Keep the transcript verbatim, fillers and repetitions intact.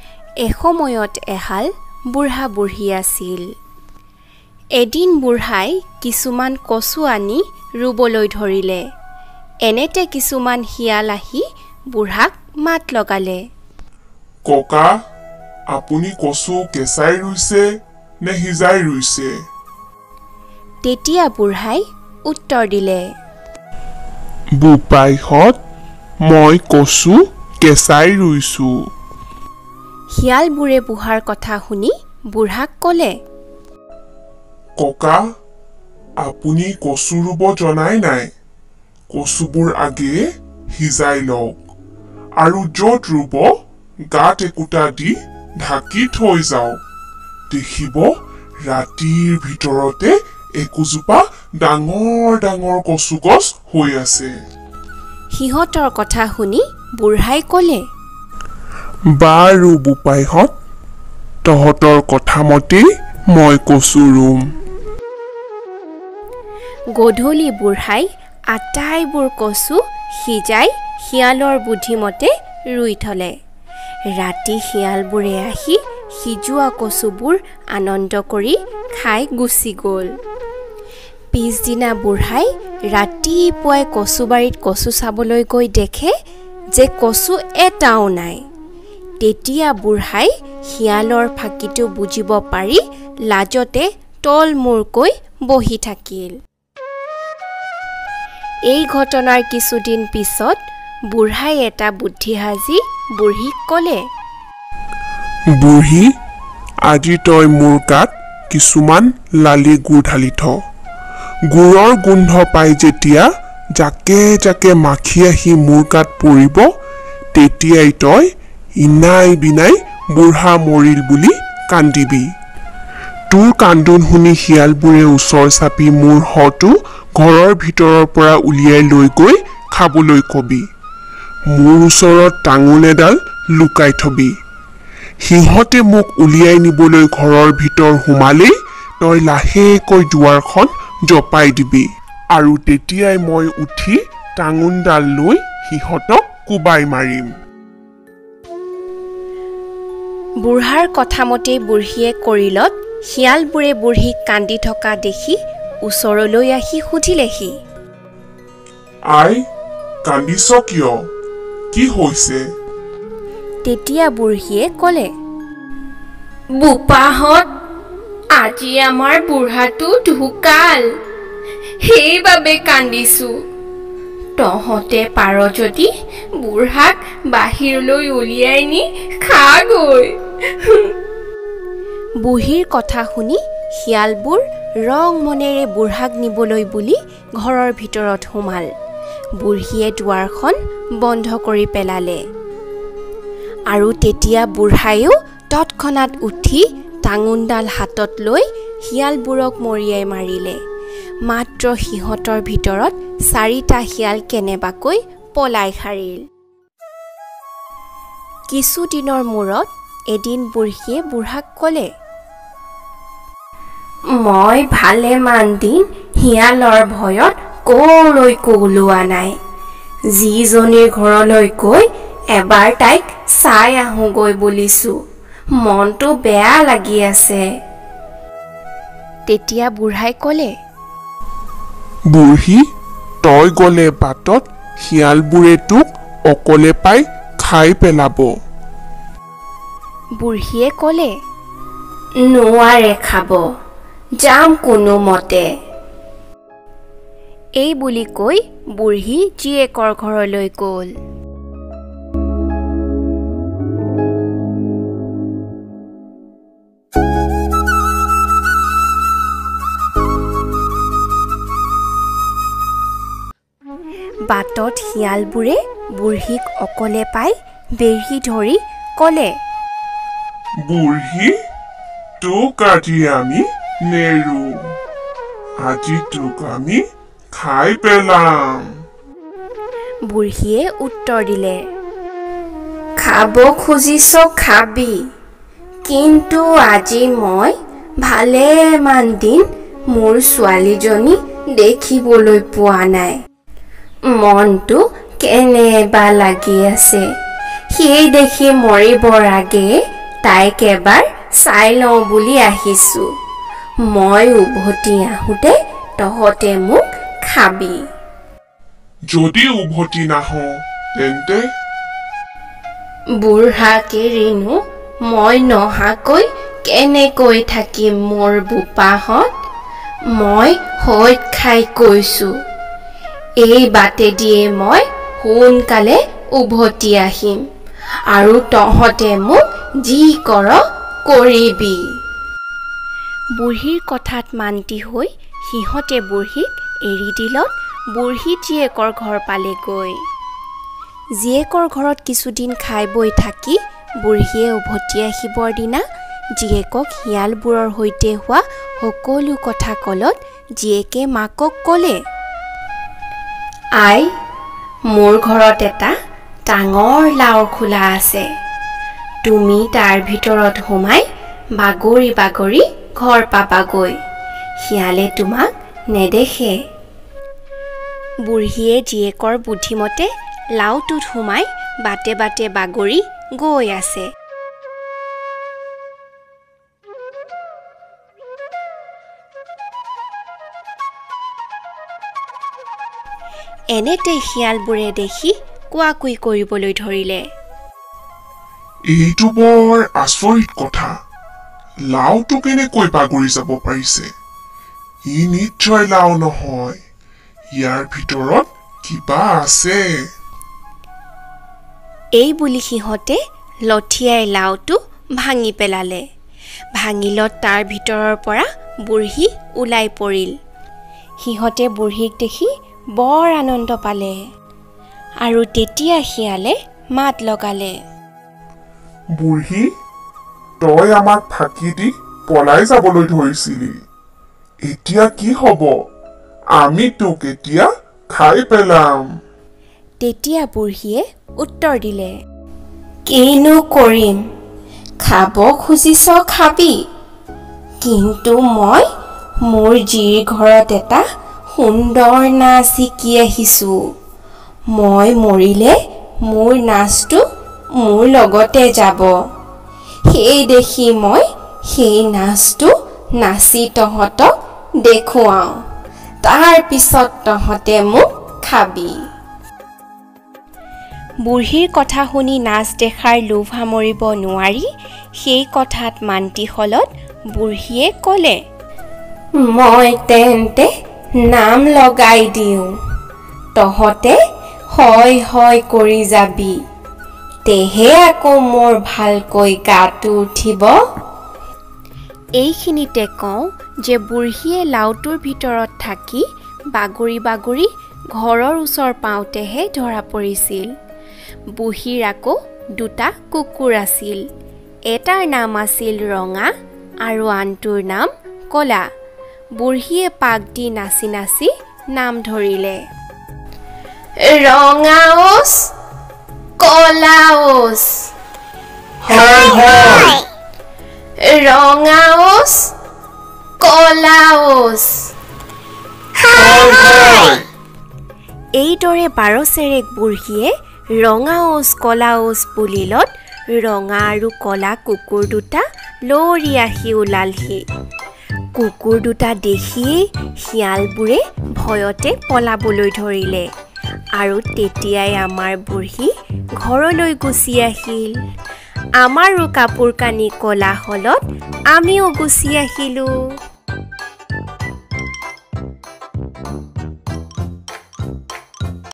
এসময়ত এহাল বুঢ়া বুঢ়ী আছিল। এদিন বুঢ়াই কিছুমান কচু আনি ৰুবলৈ ধৰিলে। এনেতে কিছুমান শিয়াল আহি বুঢ়াক মাত লগালে। ককা, আপুনি কচু কেঁচাই ৰুইছে নে সিজাই ৰুইছে? তেতিয়া বুঢ়াই উত্তৰ দিলে, বোপাইহঁত, মই কচু কেঁচাই ৰুইছো। শিয়ালবোৰে বুঢ়াৰ কথা শুনি বুঢ়াক ক'লে, ককা, আপুনি কচু ৰুব জনাই নাই। কচুবোৰ আগে সিজাই লওক আৰু য'ত ৰুব গাত একোটা দি ঢাকি থৈ যাওক। দেখিব ৰাতিৰ ভিতৰতে একোজোপা ডাঙৰ ডাঙৰ কচু গছ হৈ আছে। সিহঁতৰ কথা শুনি বুঢ়াই ক'লে, বাৰু বোপাইহঁত, তহঁতৰ কথা মতেই মই কচু ৰুম। গধূলি বুঢ়াই আটাইবোৰ কচু সিজাই শিয়ালৰ বুদ্ধিমতে ৰুই থলে। ৰাতি শিয়ালবোৰে আহি সিজোৱা কচুবোৰ আনন্দ কৰি খাই গুচি গ'ল। পিছদিনা বুঢ়াই ৰাতিপুৱাই কচুবাৰীত কচু চাবলৈ গৈ দেখে যে কচু এটাও নাই। তেতিয়া বুঢ়াই শিয়ালৰ ফাঁকিটো বুজিব পাৰি লাজতে তল মূৰকৈ বহি থাকিল। এই ঘটনাৰ কিছুদিন পিছত বুঢ়াই এটা বুদ্ধি সাজি বুঢ়ীক ক'লে, বুঢ়ী, আজি তই মোৰ গাত কিছুমান লালি গুড় ঢালি থ। গুড়ৰ গোন্ধ পাই যেতিয়া জাকে জাকে মাখি আহি মোৰ গাত পৰিব, তেতিয়াই তই ইনাই বিনাই বুঢ়া মৰিল বুলি কান্দিবি। তোৰ কান্দোন শুনি শিয়ালবোৰে ওচৰ চাপি মোৰ শটো ঘৰৰ ভিতৰৰ পৰা উলিয়াই লৈ গৈ খাবলৈ কবি। মোৰ ওচৰত টাঙোন এডাল লুকাই থবি। সিহঁতে মোক উলিয়াই নিবলৈ ঘৰৰ ভিতৰ সোমালেই তই লাহেকৈ দুৱাৰখন জপাই দিবি আৰু তেতিয়াই মই উঠি টাঙোনডাল লৈ সিহঁতক কোবাই মাৰিম। বুঢ়াৰ কথামতেই বুঢ়ীয়ে কৰিলত শিয়ালবোৰে বুঢ়ীক কান্দি থকা দেখি ওচৰলৈ আহি সুধিলেহি, আই, কান্দিছ কিয়? কি হৈছে? তেতিয়া বুঢ়ীয়ে ক'লে, বোপাহঁত, আজি আমাৰ বুঢ়াটো ঢুকাল, সেইবাবে কান্দিছো। তহঁতে পাৰ যদি বুঢ়াক বাহিৰলৈ উলিয়াই নি খাগৈ। বুঢ়ীৰ কথা শুনি শিয়ালবোৰ ৰং মনেৰে বুঢ়াক নিবলৈ বুলি ঘৰৰ ভিতৰত সোমাল। বুঢ়ীয়ে দুৱাৰখন বন্ধ কৰি পেলালে আৰু তেতিয়া বুঢ়ায়ো তৎক্ষণাত উঠি টাঙোনডাল হাতত লৈ শিয়ালবোৰক মৰিয়াই মাৰিলে। মাত্ৰ সিহঁতৰ ভিতৰত চাৰিটা শিয়াল কেনেবাকৈ পলাই সাৰিল। কিছুদিনৰ মূৰত এদিন বুঢ়ীয়ে বুঢ়াক ক'লে, মই ভালেমান দিন শিয়ালৰ ভয়ত কলৈকো ওলোৱা নাই। যিজনীৰ ঘৰলৈ গৈ এবাৰ তাইক চাই আহোঁগৈ বুলিছো। মনটো বেয়া লাগি আছে। তেতিয়া বুঢ়াই ক'লে, বুঢ়ী, তই গ'লে বাটত শিয়ালবোৰে তোক অকলে পাই খাই পেলাব। বুঢ়ীয়ে ক'লে, নোৱাৰে খাব, যাম কোনো মতে। এই বুলি কৈ বুঢ়ী জীয়েকৰ ঘৰলৈ গ'ল। বাটত শিয়ালবোৰে বুঢ়ীক অকলে পাই বেঢ়ি ধৰি ক'লে, বুঢ়ী, তোক আজি আমি নেৰো। আজি তোক আমি খাই পেলাম। বুঢ়ীয়ে উত্তৰ দিলে, খাব খুজিছ খাবি, কিন্তু আজি মই ভালেমান দিন মোৰ ছোৱালীজনী দেখিবলৈ পোৱা নাই। মনটো কেনেবা লাগি আছে। সেই দেখি মৰিবৰ আগে তাইক এবাৰ চাই লওঁ বুলি আহিছোঁ। মই উভতি আহোঁতে তহঁতে মোক খাবি। যদি উভতি নাহ তেন্তে বুঢ়াকে ৰিণু মই নহাকৈ কেনেকৈ থাকিম মোৰ বোপাহঁত? মই হৈত খাই কৈছোঁ, এই বাটেদিয়ে মই সোনকালে উভতি আহিম আৰু তহঁতে মোক যি কৰ কৰিবি। বুঢ়ীৰ কথাত মান্তি হৈ সিহঁতে বুঢ়ীক এৰি দিলত বুঢ়ী জীয়েকৰ ঘৰ পালেগৈ। জীয়েকৰ ঘৰত কিছুদিন খাই বৈ থাকি বুঢ়ীয়ে উভতি আহিবৰ দিনা জীয়েকক শিয়ালবোৰৰ সৈতে হোৱা সকলো কথা কলত জীয়েকে মাকক ক'লে, আই, মোৰ ঘৰত এটা ডাঙৰ লাওৰ খোলা আছে। তুমি তাৰ ভিতৰত সোমাই বাগৰি বাগৰি ঘৰ পাবাগৈ। শিয়ালে তোমাক নেদেখে। বুঢ়ীয়ে জীয়েকৰ বুদ্ধিমতে লাওটোত সোমাই বাটে বাটে বাগৰি গৈ আছে। এনেতে শিয়ালবোৰে দেখি কোৱাকুই কৰিবলৈ ধৰিলে, এইটো বৰ আচৰিত কথা। লাওটো কেনেকৈ বাগৰি যাব পাৰিছে? ই নিশ্চয় লাও নহয়, ইয়াৰ ভিতৰত কিবা আছে। এই বুলি সিহঁতে লঠিয়াই লাওটো ভাঙি পেলালে। ভাঙিলত তাৰ ভিতৰৰ পৰা বুঢ়ী ওলাই পৰিল। সিহঁতে বুঢ়ীক দেখি বৰ আনন্দ পালে আৰু তেতিয়া শিয়ালে মাত লগালে, বুঢ়ী, তই আমাক ফাঁকি দি পলাই যাবলৈ ধৰিছিলি। এতিয়া কি হ'ব? আমি তোক এতিয়া খাই পেলাম। তেতিয়া বুঢ়ীয়ে উত্তৰ দিলে, কিনো কৰিম, খাব খুজিছ খাবি, কিন্তু মই মোৰ জীৰ ঘৰত এটা সুন্দৰ নাচ শিকি আহিছোঁ। মই মৰিলে মোৰ নাচটো মোৰ লগতে যাব। সেই দেখি মই সেই নাচটো নাচি তহঁতক দেখুৱাওঁ, তাৰ পিছত তহঁতে মোক খাবি। বুঢ়ীৰ কথা শুনি নাচ দেখাৰ লোভ সামৰিব নোৱাৰি সেই কথাত মান্তি হলত বুঢ়ীয়ে ক'লে, মই তেন্তে নাম লগাই দিওঁ, তহঁতে হয় হয় কৰি যাবি, তেহে আকৌ মোৰ ভালকৈ গাটো উঠিব। এইখিনিতে কওঁ যে বুঢ়ীয়ে লাওটোৰ ভিতৰত থাকি বাগৰি বাগৰি ঘৰৰ ওচৰ পাওঁতেহে ধৰা পৰিছিল। বুঢ়ীৰ আকৌ দুটা কুকুৰ আছিল। এটাৰ নাম আছিল ৰঙা আৰু আনটোৰ নাম কলা। বুঢ়ীয়ে পাক দি নাচি নাচি নাম ধৰিলে, ৰঙা ওচ, কলা ওচ, ৰঙা ওচ, কলা ওচ। এইদৰে বাৰচেৰেক বুঢ়ীয়ে ৰঙা ওচ কলা ওচ বুলিলত ৰঙা আৰু কলা কুকুৰ দুটা লৰি আহি ওলালহি। কুকুৰ দুটা দেখিয়েই শিয়ালবোৰে ভয়তে পলাবলৈ ধৰিলে আৰু তেতিয়াই আমাৰ বুঢ়ী ঘৰলৈ গুচি আহিল। আমাৰো কাপোৰ কানি কলা হলত আমিও গুচি আহিলোঁ।